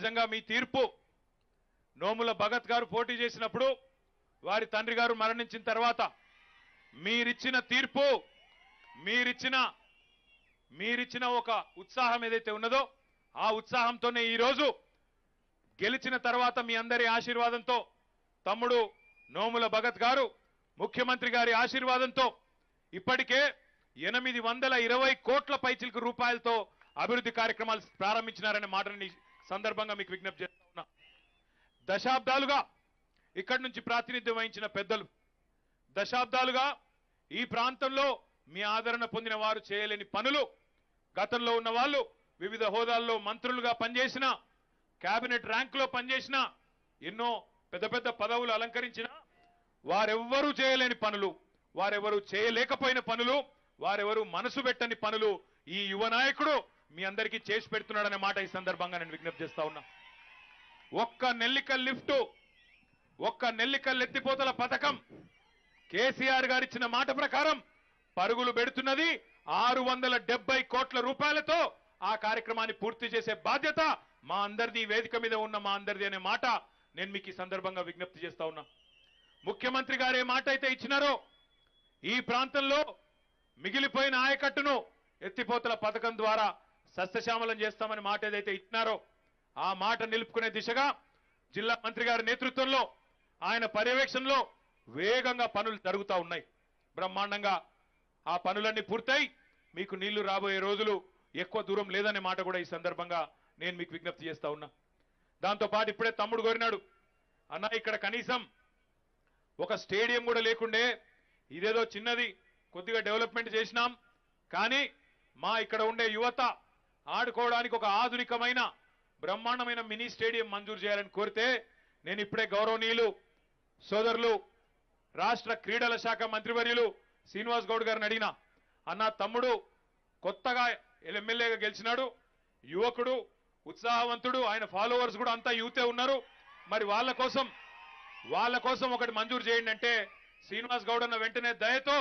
అదేవిధంగా మీ తీర్పు నోముల భగత్ గారు పోటీ చేసినప్పుడు వారి తండ్రి గారు మరణించిన తర్వాత మీరిచ్చిన తీర్పు మీరిచ్చిన ఒక ఉత్సాహం ఏదైతే ఉన్నదో ఆ ఉత్సాహంతోనే ఈరోజు గెలిచిన తర్వాత మీ అందరి ఆశీర్వాదంతో తమ్ముడు నోముల భగత్ గారు ముఖ్యమంత్రి గారి ఆశీర్వాదంతో ఇప్పటికే 820 కోట్ల పైచిలకు రూపాయలతో అభివృద్ధి కార్యక్రమాలు ప్రారంభించినారనే మాటని సందర్భంగా మీకు విజ్ఞప్తి చేస్తా ఉన్నా. దశాబ్దాలుగా ఇక్కడి నుంచి ప్రాతినిధ్యం వహించిన పెద్దలు, దశాబ్దాలుగా ఈ ప్రాంతంలో మీ ఆదరణ పొందిన వారు చేయలేని పనులు గతంలో ఉన్న వాళ్ళు వివిధ హోదాల్లో మంత్రులుగా పనిచేసిన, కేబినెట్ ర్యాంకులో పనిచేసిన, ఎన్నో పెద్ద పెద్ద పదవులు అలంకరించిన వారెవ్వరూ చేయలేని పనులు, వారెవరూ చేయలేకపోయిన పనులు, వారెవరూ మనసు పెట్టని పనులు ఈ యువ నాయకుడు మీ అందరికీ చేసి పెడుతున్నాడనే మాట ఈ సందర్భంగా నేను విజ్ఞప్తి చేస్తా ఉన్నా. ఒక్క నెల్లికల్ లిఫ్ట్, ఒక్క నెల్లికల్ ఎత్తిపోతల పథకం కేసీఆర్ గారు ఇచ్చిన మాట ప్రకారం పరుగులు పెడుతున్నది 670 కోట్ల రూపాయలతో. ఆ కార్యక్రమాన్ని పూర్తి చేసే బాధ్యత మా అందరిది, వేదిక మీద ఉన్న మా అందరిది అనే మాట నేను మీకు ఈ సందర్భంగా విజ్ఞప్తి చేస్తా ఉన్నా. ముఖ్యమంత్రి గారు ఏ మాట అయితే ఇచ్చినారో ఈ ప్రాంతంలో మిగిలిపోయిన ఆయకట్టును ఎత్తిపోతల పథకం ద్వారా సస్యశ్యామలం చేస్తామని మాట ఏదైతే ఇచ్చినారో ఆ మాట నిలుపుకునే దిశగా జిల్లా మంత్రి గారి నేతృత్వంలో ఆయన పర్యవేక్షణలో వేగంగా పనులు జరుగుతూ ఉన్నాయి. బ్రహ్మాండంగా ఆ పనులన్నీ పూర్తయి మీకు నీళ్లు రాబోయే రోజులు ఎక్కువ దూరం లేదనే మాట కూడా ఈ సందర్భంగా నేను మీకు విజ్ఞప్తి చేస్తా ఉన్నా. దాంతోపాటు ఇప్పుడే తమ్ముడు కోరినాడు, అన్న ఇక్కడ కనీసం ఒక స్టేడియం కూడా లేకుండే, ఇదేదో చిన్నది కొద్దిగా డెవలప్మెంట్ చేసినాం, కానీ మా ఇక్కడ ఉండే యువత ఆడుకోవడానికి ఒక ఆధునికమైన బ్రహ్మాండమైన మినీ స్టేడియం మంజూరు చేయాలని కోరితే నేను ఇప్పుడే గౌరవనీయులు సోదరులు రాష్ట్ర క్రీడల శాఖ మంత్రివర్యులు శ్రీనివాస్ గౌడ్ గారిని అడిగినా, అన్న తమ్ముడు కొత్తగా ఎమ్మెల్యేగా గెలిచినాడు, యువకుడు, ఉత్సాహవంతుడు, ఆయన ఫాలోవర్స్ కూడా అంతా యూతే ఉన్నారు, మరి వాళ్ళ కోసం ఒకటి మంజూరు చేయండి అంటే శ్రీనివాస్ గౌడ్ అన్న వెంటనే దయతో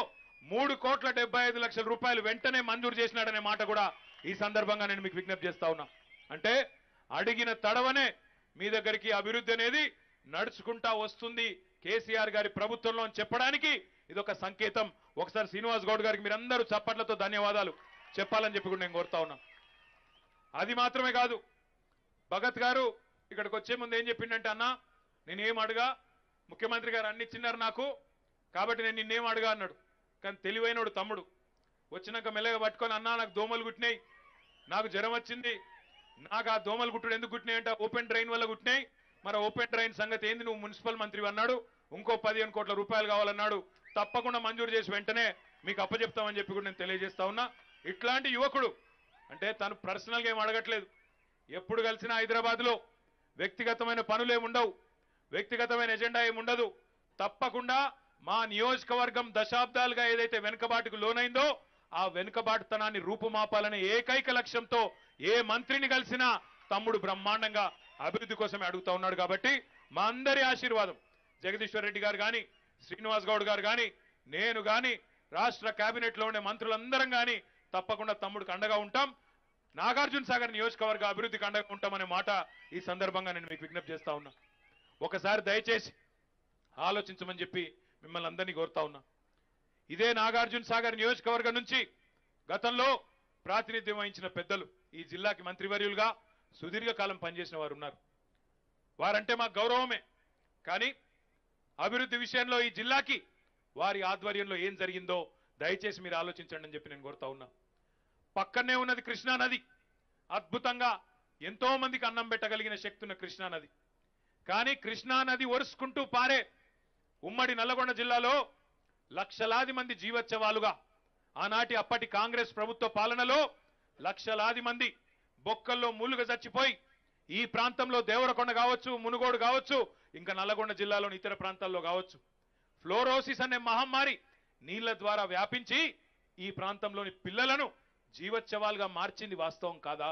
3,75,00,000 రూపాయలు వెంటనే మంజూరు చేసినాడనే మాట కూడా ఈ సందర్భంగా నేను మీకు విజ్ఞప్తి చేస్తా ఉన్నా. అంటే అడిగిన తడవనే మీ దగ్గరికి అభివృద్ధి అనేది నడుచుకుంటా వస్తుంది కేసీఆర్ గారి ప్రభుత్వంలో అని చెప్పడానికి ఇదొక సంకేతం. ఒకసారి శ్రీనివాస్ గౌడ్ గారికి మీరందరూ చప్పట్లతో ధన్యవాదాలు చెప్పాలని చెప్పి కూడా నేను కోరుతా ఉన్నా. అది మాత్రమే కాదు, భగత్ గారు ఇక్కడికి వచ్చే ముందు ఏం చెప్పిండంటే, అన్న నేనేం అడుగా, ముఖ్యమంత్రి గారు అన్ని ఇచ్చినారు నాకు, కాబట్టి నేను నిన్నేం అడుగా అన్నాడు. కానీ తెలివైనడు తమ్ముడు వచ్చినాక మెల్లగా పట్టుకొని, అన్నా నాకు దోమలు కుట్టినాయి, నాకు జ్వరం వచ్చింది, నాకు ఆ దోమలు కుట్టుడు ఎందుకు కుట్టినాయి అంటే ఓపెన్ డ్రైన్ వల్ల కుట్టినాయి, మరి ఓపెన్ డ్రైన్ సంగతి ఏంది, నువ్వు మున్సిపల్ మంత్రి అన్నాడు, ఇంకో 15 కోట్ల రూపాయలు కావాలన్నాడు, తప్పకుండా మంజూరు చేసి వెంటనే మీకు అప్పచెప్తామని చెప్పి కూడా నేను తెలియజేస్తా ఉన్నా. ఇట్లాంటి యువకుడు అంటే తను పర్సనల్గా ఏం అడగట్లేదు, ఎప్పుడు కలిసినా హైదరాబాద్లో వ్యక్తిగతమైన పనులేముండవు, వ్యక్తిగతమైన ఎజెండా ఏముండదు, తప్పకుండా మా నియోజకవర్గం దశాబ్దాలుగా ఏదైతే వెనుకబాటుకు లోనైందో ఆ వెనుకబాటుతనాన్ని రూపుమాపాలనే ఏకైక లక్ష్యంతో ఏ మంత్రిని కలిసినా తమ్ముడు బ్రహ్మాండంగా అభివృద్ధి కోసమే అడుగుతా ఉన్నాడు. కాబట్టి మా అందరి ఆశీర్వాదం, జగదీశ్వర్ రెడ్డి గారు కానీ, శ్రీనివాస్ గౌడ్ గారు కానీ, నేను కానీ, రాష్ట్ర కేబినెట్ లో ఉండే మంత్రులందరం కానీ తప్పకుండా తమ్ముడికి అండగా ఉంటాం. నాగార్జున సాగర్ నియోజకవర్గ అభివృద్ధికి అండగా ఉంటామనే మాట ఈ సందర్భంగా నేను మీకు విజ్ఞప్తి చేస్తా ఉన్నా. ఒకసారి దయచేసి ఆలోచించమని చెప్పి మిమ్మల్ని అందరినీ కోరుతా ఉన్నా. ఇదే నాగార్జున సాగర్ నియోజకవర్గం నుంచి గతంలో ప్రాతినిధ్యం వహించిన పెద్దలు, ఈ జిల్లాకి మంత్రివర్యులుగా సుదీర్ఘకాలం పనిచేసిన వారు ఉన్నారు. వారంటే మాకు గౌరవమే, కానీ అభివృద్ధి విషయంలో ఈ జిల్లాకి వారి ఆధ్వర్యంలో ఏం జరిగిందో దయచేసి మీరు ఆలోచించండి అని చెప్పి నేను కోరుతా ఉన్నా. పక్కనే ఉన్నది కృష్ణా నది, అద్భుతంగా ఎంతో మందికి అన్నం పెట్టగలిగిన శక్తి ఉన్న కృష్ణా నది. కానీ కృష్ణా నది ఒరుసుకుంటూ పారే ఉమ్మడి నల్లగొండ జిల్లాలో లక్షలాది మంది జీవోత్సవాలుగా ఆనాటి అప్పటి కాంగ్రెస్ ప్రభుత్వ పాలనలో లక్షలాది మంది బొక్కల్లో మూలుగా చచ్చిపోయి ఈ ప్రాంతంలో దేవరకొండ కావచ్చు, మునుగోడు కావచ్చు, ఇంకా నల్లగొండ జిల్లాలోని ఇతర ప్రాంతాల్లో కావచ్చు, ఫ్లోరోసిస్ అనే మహమ్మారి నీళ్ల ద్వారా వ్యాపించి ఈ ప్రాంతంలోని పిల్లలను జీవోత్సవాలుగా మార్చింది వాస్తవం కాదా?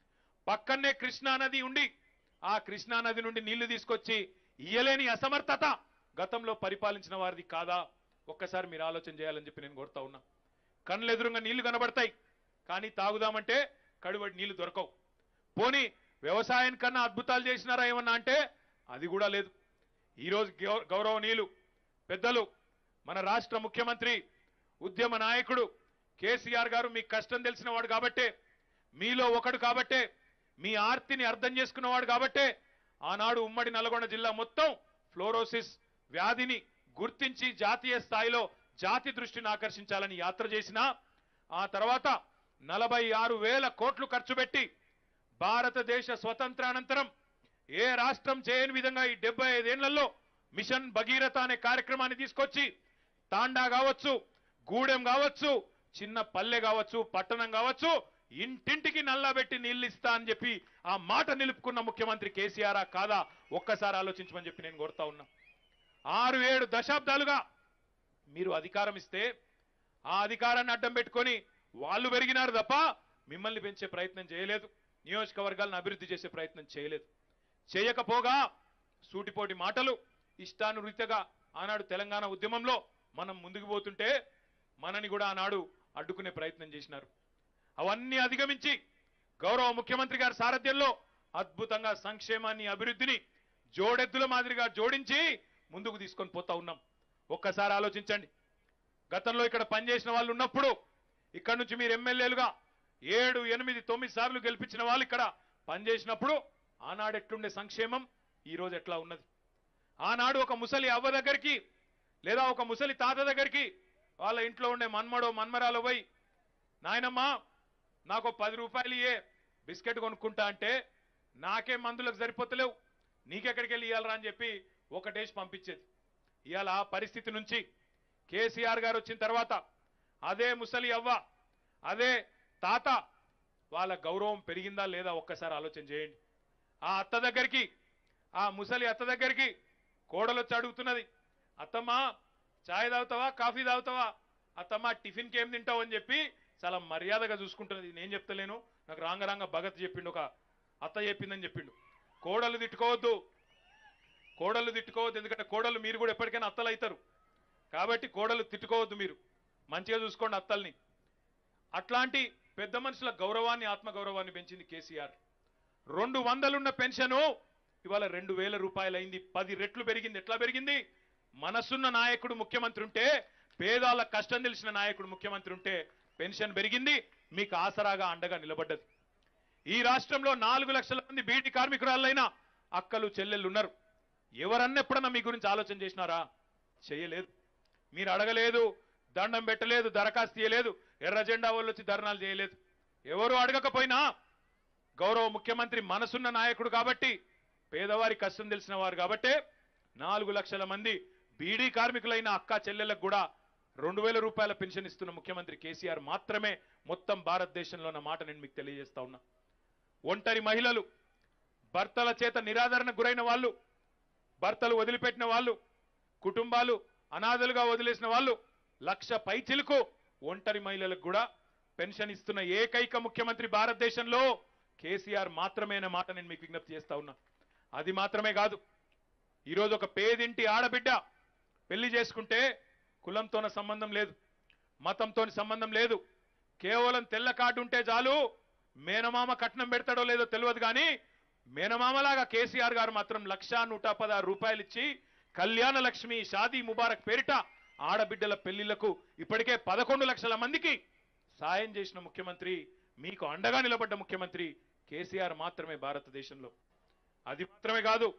పక్కనే కృష్ణా నది ఉండి ఆ కృష్ణా నది నుండి నీళ్లు తీసుకొచ్చి ఇయ్యలేని అసమర్థత గతంలో పరిపాలించిన వారిది కాదా? ఒక్కసారి మీరు ఆలోచన చేయాలని చెప్పి నేను కోరుతా ఉన్నా. కళ్ళెదురుగా నీళ్లు కనబడతాయి, కానీ తాగుదామంటే కడువడి నీళ్లు దొరకవు. పోనీ వ్యవసాయం కన్నా అద్భుతాలు చేసినారా ఏమన్నా అంటే అది కూడా లేదు. ఈరోజు గౌరవనీయులు పెద్దలు మన రాష్ట్ర ముఖ్యమంత్రి ఉద్యమ నాయకుడు కేసీఆర్ గారు మీకు కష్టం తెలిసిన వాడు కాబట్టే, మీలో ఒకడు కాబట్టే, మీ ఆర్తిని అర్థం చేసుకున్నవాడు కాబట్టే ఆనాడు ఉమ్మడి నల్గొండ జిల్లా మొత్తం ఫ్లోరోసిస్ వ్యాధిని గుర్తించి జాతీయ స్థాయిలో జాతి దృష్టిని ఆకర్షించాలని యాత్ర చేసిన ఆ తర్వాత 46,000 కోట్లు ఖర్చు పెట్టి భారతదేశ స్వతంత్రానంతరం ఏ రాష్ట్రం చేయని విధంగా ఈ 75 ఏళ్లలో మిషన్ భగీరథ అనే కార్యక్రమాన్ని తీసుకొచ్చి తాండా కావచ్చు, గూడెం కావచ్చు, చిన్న పల్లె కావచ్చు, పట్టణం కావచ్చు, ఇంటింటికి నల్లబెట్టి నీళ్ళు ఇస్తా అని చెప్పి ఆ మాట నిలుపుకున్న ముఖ్యమంత్రి కేసీఆర్ కాదా ఒక్కసారి ఆలోచించమని చెప్పి నేను కోరుతా ఉన్నా. 6-7 దశాబ్దాలుగా మీరు అధికారం ఇస్తే ఆ అధికారాన్ని అడ్డం పెట్టుకొని వాళ్ళు పెరిగినారు తప్ప మిమ్మల్ని పెంచే ప్రయత్నం చేయలేదు, నియోజకవర్గాలను అభివృద్ధి చేసే ప్రయత్నం చేయలేదు. చేయకపోగా సూటిపోటి మాటలు ఇష్టానురీతిగా ఆనాడు తెలంగాణ ఉద్యమంలో మనం ముందుకు పోతుంటే మనని కూడా ఆనాడు అడ్డుకునే ప్రయత్నం చేసినారు. అవన్నీ అధిగమించి గౌరవ ముఖ్యమంత్రి గారి సారథ్యంలో అద్భుతంగా సంక్షేమాన్ని అభివృద్ధిని జోడెద్దుల మాదిరిగా జోడించి ముందుకు తీసుకొని పోతా ఉన్నాం. ఒక్కసారి ఆలోచించండి. గతంలో ఇక్కడ పనిచేసిన వాళ్ళు ఉన్నప్పుడు ఇక్కడ నుంచి మీరు ఎమ్మెల్యేలుగా 7, 8, 9 సార్లు గెలిపించిన వాళ్ళు ఇక్కడ పనిచేసినప్పుడు ఆనాడు ఎట్లుండే సంక్షేమం ఈ రోజు ఎట్లా ఉన్నది? ఆనాడు ఒక ముసలి అవ్వ దగ్గరికి లేదా ఒక ముసలి తాత దగ్గరికి వాళ్ళ ఇంట్లో ఉండే మన్మడో మన్మరాలో పోయి నాయనమ్మా నాకు 10 రూపాయలు ఇయ్యే బిస్కెట్ కొనుక్కుంటా అంటే నాకే మందులకు సరిపోతలేవు నీకెక్కడికి వెళ్ళి ఇవ్వాలరా అని చెప్పి ఒకటేసి పంపించేది. ఇవాళ ఆ పరిస్థితి నుంచి కేసీఆర్ గారు వచ్చిన తర్వాత అదే ముసలి అవ్వ అదే తాత వాళ్ళ గౌరవం పెరిగిందా లేదా ఒక్కసారి ఆలోచన చేయండి. ఆ అత్త దగ్గరికి ఆ ముసలి అత్త దగ్గరికి కోడలు వచ్చి అడుగుతున్నది, అత్తమ్మా చాయ్ తాగుతావా కాఫీ తాగుతావా, అత్తమ్మా టిఫిన్కి ఏం తింటావు అని చెప్పి చాలా మర్యాదగా చూసుకుంటున్నది. నేను చెప్తలేను, నాకు రాంగ భగత్ చెప్పిండు, ఒక అత్త చెప్పిందని చెప్పిండు. కోడలు తిట్టుకోవద్దు, కోడలు తిట్టుకోవద్దు, ఎందుకంటే కోడలు మీరు కూడా ఎప్పటికైనా అత్తలు అవుతారు కాబట్టి కోడలు తిట్టుకోవద్దు, మీరు మంచిగా చూసుకోండి అత్తల్ని. అట్లాంటి పెద్ద మనుషుల గౌరవాన్ని ఆత్మగౌరవాన్ని పెంచింది కేసీఆర్. 200 ఉన్న పెన్షను ఇవాళ 2,000 రూపాయలు అయింది, 10 రెట్లు పెరిగింది. ఎట్లా పెరిగింది? మనసున్న నాయకుడు ముఖ్యమంత్రి ఉంటే, పేదాల కష్టం తెలిసిన నాయకుడు ముఖ్యమంత్రి ఉంటే పెన్షన్ పెరిగింది, మీకు ఆసరాగా అండగా నిలబడ్డది. ఈ రాష్ట్రంలో 4 లక్షల మంది బీటీ కార్మికురాళ్ళైనా అక్కలు చెల్లెళ్ళు ఉన్నారు. ఎవరన్నా ఎప్పుడన్నా మీ గురించి ఆలోచన చేసినారా? చేయలేదు. మీరు అడగలేదు, దండం పెట్టలేదు, దరఖాస్తు చేయలేదు, ఎర్ర జెండా వాళ్ళు వచ్చి ధర్నాలు చేయలేదు. ఎవరు అడగకపోయినా గౌరవ ముఖ్యమంత్రి మనసున్న నాయకుడు కాబట్టి, పేదవారి కష్టం తెలిసిన వారు కాబట్టి 4 లక్షల మంది బీడీ కార్మికులైన అక్క చెల్లెలకు కూడా 2,000 రూపాయల పెన్షన్ ఇస్తున్న ముఖ్యమంత్రి కేసీఆర్ మాత్రమే మొత్తం భారతదేశంలో ఉన్న మాట నేను మీకు తెలియజేస్తా ఉన్నా. ఒంటరి మహిళలు, భర్తల చేత నిరాదరణకు గురైన వాళ్ళు, భర్తలు వదిలిపెట్టిన వాళ్ళు, కుటుంబాలు అనాథలుగా వదిలేసిన వాళ్ళు 1,00,000 పైచిలకు ఒంటరి మహిళలకు కూడా పెన్షన్ ఇస్తున్న ఏకైక ముఖ్యమంత్రి భారతదేశంలో కేసీఆర్ మాత్రమే అనే మాట నేను మీకు విజ్ఞప్తి చేస్తా ఉన్నా. అది మాత్రమే కాదు, ఈరోజు ఒక పేదింటి ఆడబిడ్డ పెళ్లి చేసుకుంటే కులంతోన సంబంధం లేదు, మతంతో సంబంధం లేదు, కేవలం తెల్ల కార్డు ఉంటే చాలు, మేనమామ కట్నం పెడతాడో లేదో తెలియదు కానీ మేనమామలాగా కేసీఆర్ గారు మాత్రం 1,116 రూపాయలు ఇచ్చి కళ్యాణ లక్ష్మి షాదీ ముబారక్ పేరిట ఆడబిడ్డల పెళ్లిళ్లకు ఇప్పటికే 11 లక్షల మందికి సాయం చేసిన ముఖ్యమంత్రి, మీకు అండగా నిలబడ్డ ముఖ్యమంత్రి కేసీఆర్ మాత్రమే భారతదేశంలో. అది మాత్రమే కాదు,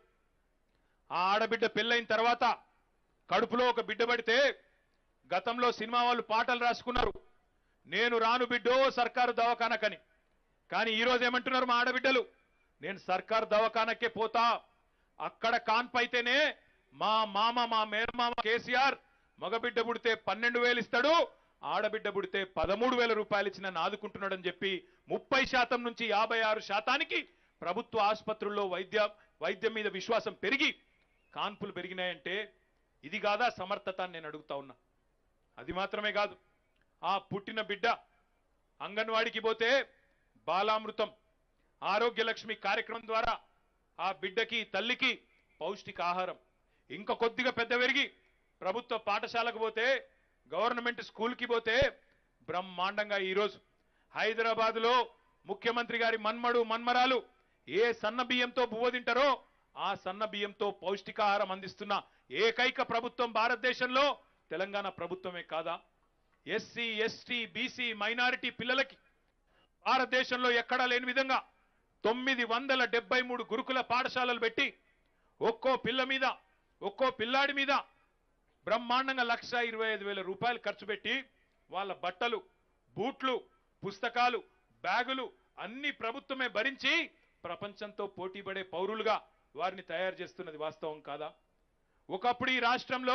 ఆ ఆడబిడ్డ పెళ్ళైన తర్వాత కడుపులో ఒక బిడ్డ పడితే గతంలో సినిమా వాళ్ళు పాటలు రాసుకున్నారు, నేను రాను బిడ్డో సర్కారు దవాఖానకని. కానీ ఈరోజు ఏమంటున్నారు మా ఆడబిడ్డలు, నేను సర్కారు దవాఖానకే పోతా, అక్కడ కాన్పైతేనే మా మామ మా మేనమామ కేసీఆర్ మగబిడ్డ పుడితే 12,000 ఇస్తాడు, ఆడబిడ్డ పుడితే 13,000 రూపాయలు ఇచ్చి నన్ను ఆదుకుంటున్నాడని చెప్పి 30% నుంచి 56% ప్రభుత్వ ఆసుపత్రుల్లో వైద్యం మీద విశ్వాసం పెరిగి కాన్పులు పెరిగినాయంటే ఇది కాదా సమర్థత అని నేను అడుగుతా ఉన్నా. అది మాత్రమే కాదు, ఆ పుట్టిన బిడ్డ అంగన్వాడికి పోతే బాలామృతం ఆరోగ్య లక్ష్మి కార్యక్రమం ద్వారా ఆ బిడ్డకి తల్లికి పౌష్టికాహారం, ఇంకా కొద్దిగా పెద్ద పెరిగి ప్రభుత్వ పాఠశాలకు పోతే గవర్నమెంట్ స్కూల్కి పోతే బ్రహ్మాండంగా ఈరోజు హైదరాబాద్లో ముఖ్యమంత్రి గారి మన్మడు మన్మరాలు ఏ సన్న బియ్యంతో బువ్వ తింటారో ఆ సన్న బియ్యంతో పౌష్టికాహారం అందిస్తున్న ఏకైక ప్రభుత్వం భారతదేశంలో తెలంగాణ ప్రభుత్వమే కాదా? ఎస్సీ ఎస్టీ బీసీ మైనారిటీ పిల్లలకి భారతదేశంలో ఎక్కడా లేని విధంగా 973 గురుకుల పాఠశాలలు పెట్టి ఒక్కో పిల్ల మీద ఒక్కో పిల్లాడి మీద బ్రహ్మాండంగా 1,25,000 రూపాయలు ఖర్చు పెట్టి వాళ్ళ బట్టలు బూట్లు పుస్తకాలు బ్యాగులు అన్ని ప్రభుత్వమే భరించి ప్రపంచంతో పోటీపడే పౌరులుగా వారిని తయారు చేస్తున్నది వాస్తవం కాదా? ఒకప్పుడు ఈ రాష్ట్రంలో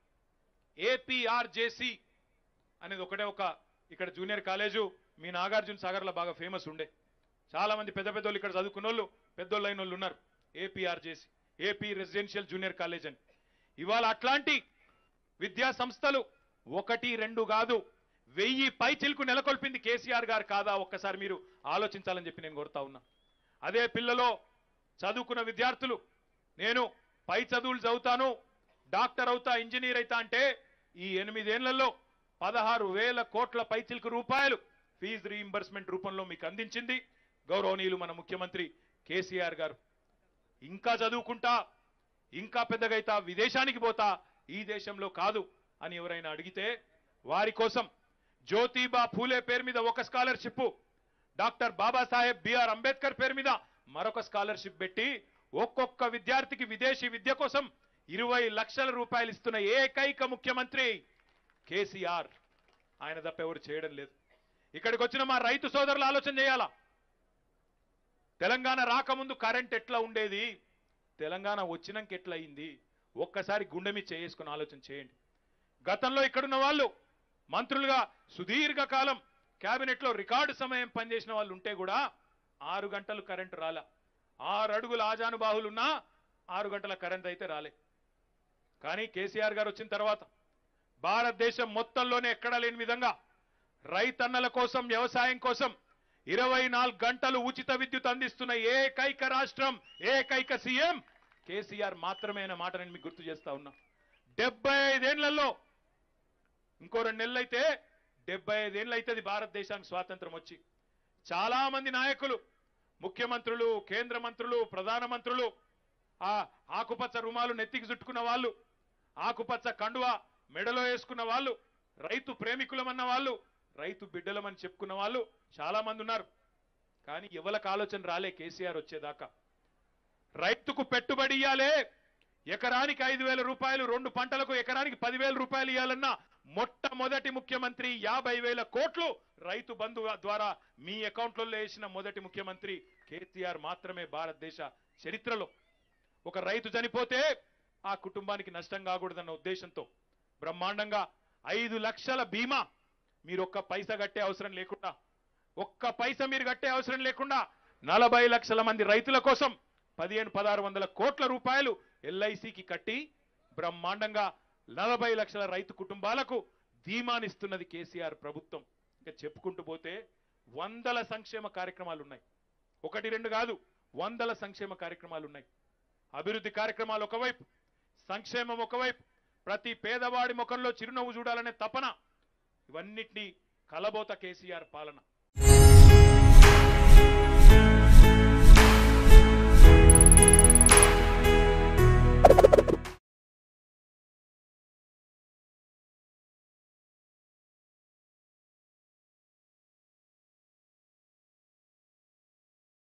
ఏపీఆర్జేసీ అనేది ఒక ఇక్కడ జూనియర్ కాలేజు మీ నాగార్జున సాగర్లో బాగా ఫేమస్ ఉండే. చాలా మంది పెద్ద పెద్దోళ్ళు ఇక్కడ చదువుకున్న వాళ్ళు పెద్దోళ్ళు అయిన వాళ్ళు ఉన్నారు. APRJC AP residential junior college అని. ఇవాళ అట్లాంటి విద్యా సంస్థలు 1, 2 కాదు 1000 పైచిలకు నెలకొల్పింది కేసీఆర్ గారు కాదా? ఒక్కసారి మీరు ఆలోచించాలని చెప్పి నేను కోరుతా ఉన్నా. అదే పిల్లలో చదువుకున్న విద్యార్థులు నేను పై చదువులు చదువుతాను డాక్టర్ అవుతా ఇంజనీర్ అవుతా అంటే ఈ 8 ఏళ్లలో 16,000 కోట్ల పైచిలకు రూపాయలు ఫీజు రీయింబర్స్మెంట్ రూపంలో మీకు అందించింది గౌరవనీయులు మన ముఖ్యమంత్రి కేసీఆర్ గారు. ఇంకా చదువుకుంటా ఇంకా పెద్దగైతా విదేశానికి పోతా ఈ దేశంలో కాదు అని ఎవరైనా అడిగితే వారి కోసం జ్యోతిబా ఫూలే పేరు మీద ఒక scholarship, doctor Babasaheb B R Ambedkar పేరు మీద మరొక స్కాలర్షిప్ పెట్టి ఒక్కొక్క విద్యార్థికి విదేశీ విద్య కోసం 20 లక్షల రూపాయలు ఇస్తున్న ఏకైక ముఖ్యమంత్రి కేసీఆర్. ఆయన తప్ప ఎవరు చేయడం లేదు. ఇక్కడికి వచ్చిన మా రైతు సోదరులు ఆలోచన చేయాలా? తెలంగాణ రాకముందు కరెంట్ ఎట్లా ఉండేది, తెలంగాణ వచ్చినాక ఎట్లా అయింది? ఒక్కసారి గుండె మీద చేసుకుని ఆలోచన చేయండి. గతంలో ఇక్కడున్న వాళ్ళు మంత్రులుగా సుదీర్ఘ కాలం కేబినెట్ లో రికార్డు సమయం పనిచేసిన వాళ్ళు ఉంటే కూడా 6 గంటలు కరెంటు రాలే. 6 అడుగుల ఆజానుబాహులున్నా 6 గంటల కరెంట్ అయితే రాలే. కానీ కేసీఆర్ గారు వచ్చిన తర్వాత భారతదేశం మొత్తంలోనే ఎక్కడా లేని విధంగా రైతన్నల కోసం వ్యవసాయం కోసం 24 గంటలు ఉచిత విద్యుత్ అందిస్తున్న ఏకైక రాష్ట్రం ఏకైక సీఎం కేసీఆర్ మాత్రమే అనే మాట నేను మీకు గుర్తు చేస్తా ఉన్నా. 75 ఏళ్లలో ఇంకో 2 నెలలు అయితే 75 ఏళ్ళు అవుతుంది భారతదేశానికి స్వాతంత్రం వచ్చి. చాలా మంది నాయకులు ముఖ్యమంత్రులు కేంద్ర మంత్రులు ప్రధానమంత్రులు ఆ ఆకుపచ్చ రుమాలు నెత్తికి చుట్టుకున్న వాళ్ళు ఆకుపచ్చ కండువా మెడలో వేసుకున్న వాళ్ళు రైతు ప్రేమికులమన్న వాళ్ళు రైతు బిడ్డలమని చెప్పుకున్న వాళ్ళు చాలా మంది ఉన్నారు. కానీ ఎవరికి ఆలోచన రాలే కేసీఆర్ వచ్చేదాకా. రైతుకు పెట్టుబడి ఇయ్యాలే, ఎకరానికి 5,000 రూపాయలు 2 పంటలకు ఎకరానికి 10,000 రూపాయలు ఇవ్వాలన్న మొట్టమొదటి ముఖ్యమంత్రి 50,000 కోట్లు రైతు బంధు ద్వారా మీ అకౌంట్లలో వేసిన మొదటి ముఖ్యమంత్రి కేసీఆర్ మాత్రమే భారతదేశ చరిత్రలో. ఒక రైతు చనిపోతే ఆ కుటుంబానికి నష్టం కాకూడదన్న ఉద్దేశంతో బ్రహ్మాండంగా 5 లక్షల బీమా మీరు ఒక్క పైసా కట్టే అవసరం లేకుండా ఒక్క పైసా మీరు కట్టే అవసరం లేకుండా 40 లక్షల మంది రైతుల కోసం 15,600 కోట్ల రూపాయలు ఎల్ఐసికి కట్టి బ్రహ్మాండంగా 40 లక్షల రైతు కుటుంబాలకు ధీమానిస్తున్నది కేసీఆర్ ప్రభుత్వం. ఇంకా చెప్పుకుంటూ పోతే 100 సంక్షేమ కార్యక్రమాలు ఉన్నాయి. 1, 2 కాదు 100 సంక్షేమ కార్యక్రమాలు ఉన్నాయి. అభివృద్ధి కార్యక్రమాలు ఒకవైపు, సంక్షేమం ఒకవైపు, ప్రతి పేదవాడి ముఖంలో చిరునవ్వు చూడాలనే తపన, ఇవన్నిటినీ కలబోత కేసీఆర్ పాలన.